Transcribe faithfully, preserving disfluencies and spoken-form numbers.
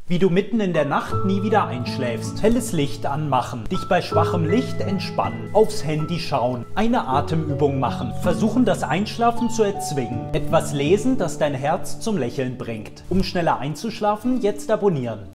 Wie du mitten in der Nacht nie wieder einschläfst. Helles Licht anmachen. Dich bei schwachem Licht entspannen. Aufs Handy schauen. Eine Atemübung machen. Versuchen, das Einschlafen zu erzwingen. Etwas lesen, das dein Herz zum Lächeln bringt. Um schneller einzuschlafen, jetzt abonnieren.